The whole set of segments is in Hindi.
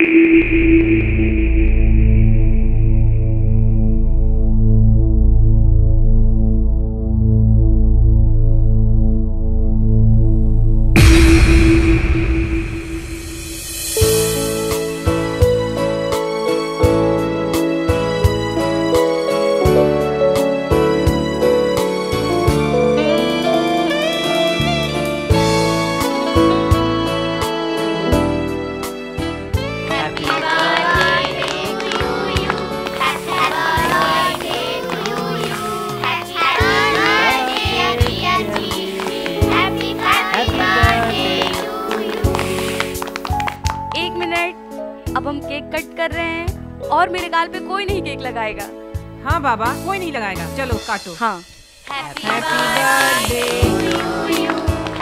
अब हम केक कट कर रहे हैं और मेरे गाल पे कोई नहीं केक लगाएगा। हाँ बाबा, कोई नहीं लगाएगा। चलो काटो। हाँ। हैप्पी बर्थडे टू यू,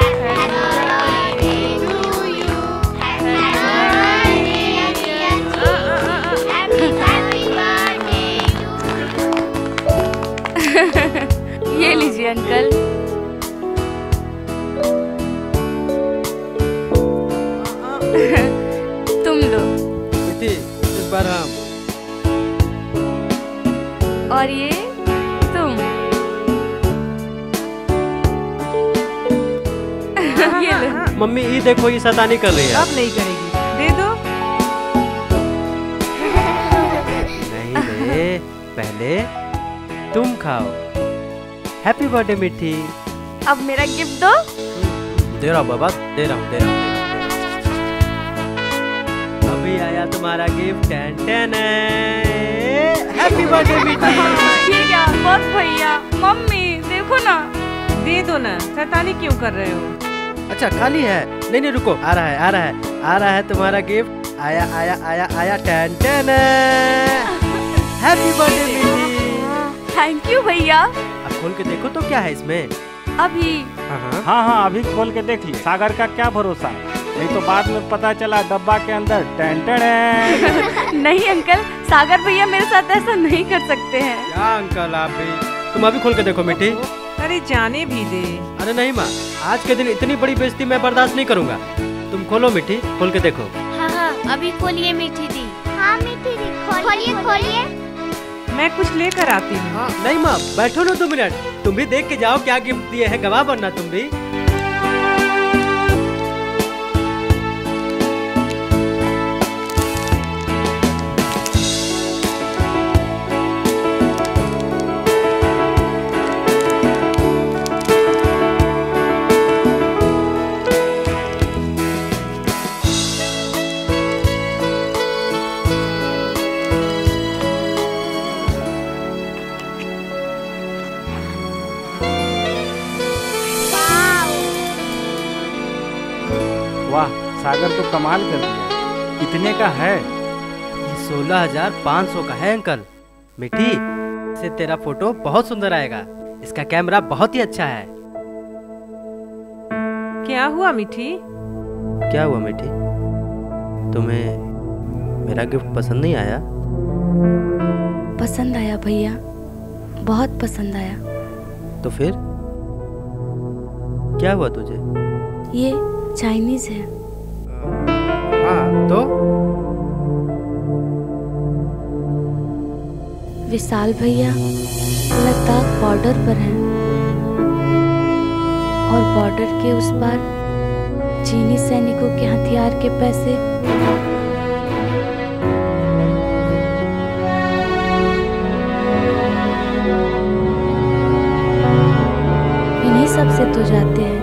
ये लीजिए अंकल। तुम लो। इस बार हम। और ये तुम। ये लो। मम्मी ये देखो, ये शैतानी कर रही है। अब नहीं करेगी, दे दो। नहीं रे, पहले तुम खाओ। हैप्पी बर्थडे मिठी। अब मेरा गिफ्ट दो। दे रहा हूँ बाबा, दे रहा हूँ, दे रहा हूँ। अभी आया तुम्हारा गिफ्ट। हैप्पी बर्थडे मिठी। ये क्या? बस भैया, मम्मी देखो ना। दे दो ना, शैतानी क्यों कर रहे हो? अच्छा खाली है? नहीं नहीं रुको, आ रहा है, आ रहा है, आ रहा है तुम्हारा गिफ्ट। आया आया आया आया। Happy birthday Mithi. Thank you भैया। अब खोल के देखो तो क्या है इसमें। अभी? हाँ, अभी खोल के देख लिया। सागर का क्या भरोसा, नहीं तो बाद में पता चला डब्बा के अंदर नहीं अंकल, सागर भैया मेरे साथ ऐसा नहीं कर सकते हैं। क्या अंकल आप भी? तुम अभी खोल के देखो मिठी। अरे जाने भी दे। अरे नहीं माँ, आज के दिन इतनी बड़ी बेइज्जती मैं बर्दाश्त नहीं करूँगा। तुम खोलो मिठी, खोल के देखो। हाँ, अभी खोलिए मीठी दी। हाँ मीठी दी, खोलिए खोलिए। मैं कुछ लेकर आती हूँ। हाँ, नहीं माँ बैठो ना 2 मिनट, तुम भी देख के जाओ क्या गिफ्ट दिए है। गवाह बनना तुम भी। वाह, सागर तो कमाल कर दिया। कितने का है? ये 16,500 का है अंकल। मिठी, इससे तेरा फोटो बहुत सुंदर आएगा। इसका कैमरा बहुत ही अच्छा है। क्या हुआ मीठी? क्या हुआ मिठी? तुम्हें मेरा गिफ्ट पसंद नहीं आया? पसंद आया भैया, बहुत पसंद आया। तो फिर क्या हुआ तुझे? ये चाइनीज है। हाँ तो? विशाल भैया लद्दाख बॉर्डर पर हैं और बॉर्डर के उस पार चीनी सैनिकों के हथियार के पैसे इन्हीं सब से तो जाते हैं।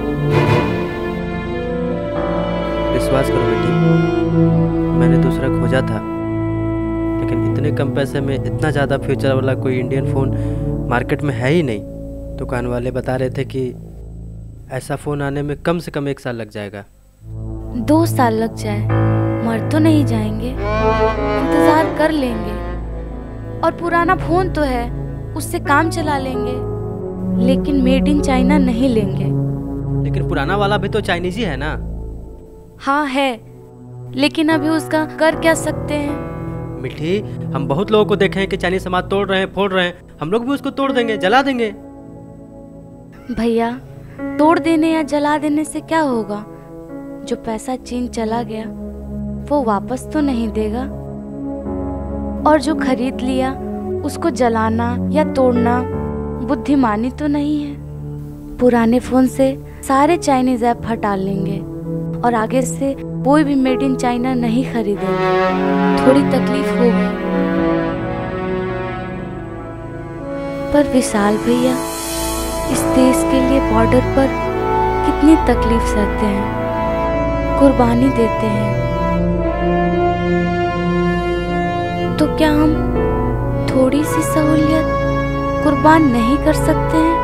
विश्वास करो बेटी, मैंने दूसरा खोजा था, लेकिन इतने कम पैसे में इतना ज़्यादा फ्यूचर वाला कोई इंडियन फ़ोन मार्केट में है ही नहीं। दुकान वाले बता रहे थे कि ऐसा फ़ोन आने में कम से कम 1 साल लग जाएगा। 2 साल लग जाए, मर तो नहीं जाएंगे, इंतज़ार कर लेंगे। और पुराना फ़ोन तो है, उससे काम चला लेंगे, लेकिन मेड इन चाइना नहीं लेंगे। लेकिन पुराना वाला भी तो चाइनीज ही है ना? हाँ है, लेकिन अभी उसका कर क्या सकते हैं? मिठी, हम बहुत लोगों को देखे हैं कि चाइनीज सामान तोड़ रहे हैं, फोड़ रहे हैं। हम लोग भी उसको तोड़ देंगे, जला देंगे। भैया, तोड़ देने या जला देने से क्या होगा? जो पैसा चीन चला गया वो वापस तो नहीं देगा। और जो खरीद लिया उसको जलाना या तोड़ना बुद्धिमानी तो नहीं है। पुराने फोन से सारे चाइनीज ऐप हटा लेंगे और आगे से कोई भी मेड इन चाइना नहीं खरीदेंगे। थोड़ी तकलीफ होगी, पर विशाल भैया इस देश के लिए बॉर्डर पर कितनी तकलीफ सहते हैं, कुर्बानी देते हैं। तो क्या हम थोड़ी सी सहूलियत कुर्बान नहीं कर सकते हैं?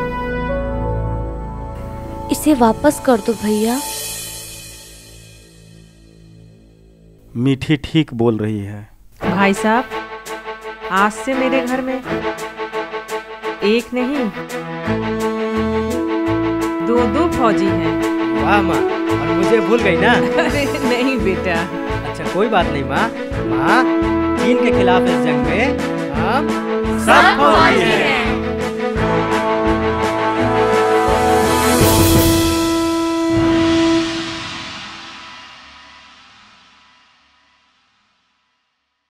इसे वापस कर दो भैया। मीठी ठीक बोल रही है। भाई साहब, आज से मेरे घर में एक नहीं 2 फौजी हैं। वाह माँ, और मुझे भूल गई ना? अरे नहीं बेटा। अच्छा कोई बात नहीं माँ। माँ, चीन के खिलाफ इस जंग में हम सब फौजी हैं।